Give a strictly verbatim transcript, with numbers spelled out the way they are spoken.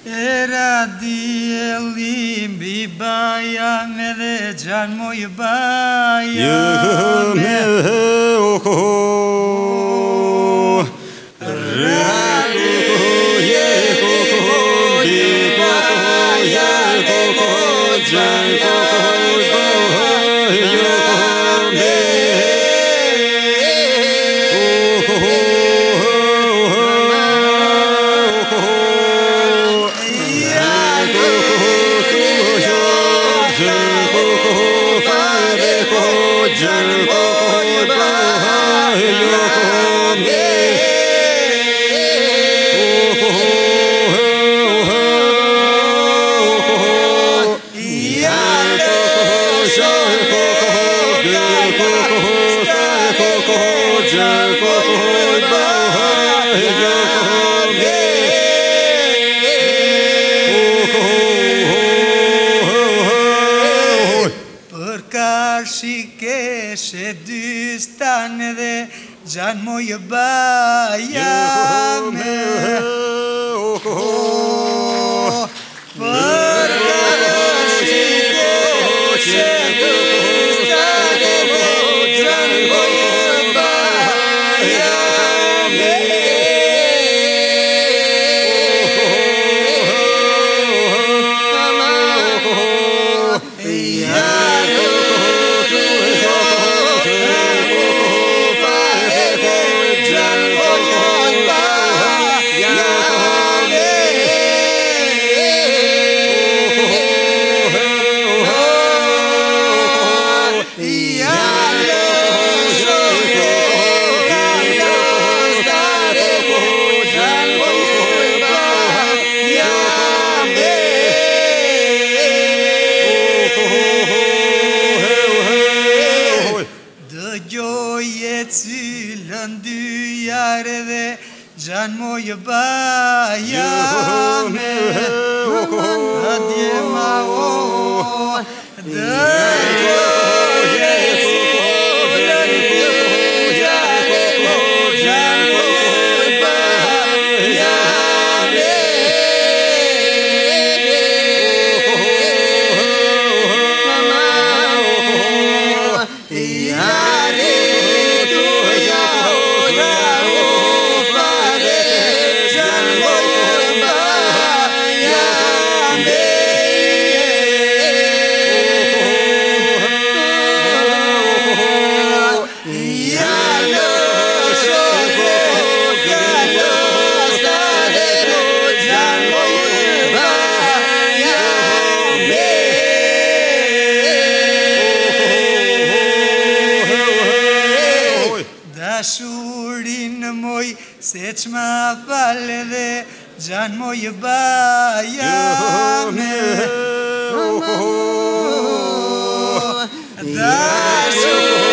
Era dielim bi bayan de can moy bayan me oko radi ye koko bi bayan koko jan koko yo me se distane de jan moy bayame oh parkashi ke se distane de jan moy bayame jan moy bayame adiema o da Dashurin moy sechma vale de jan moy bayame Dashurin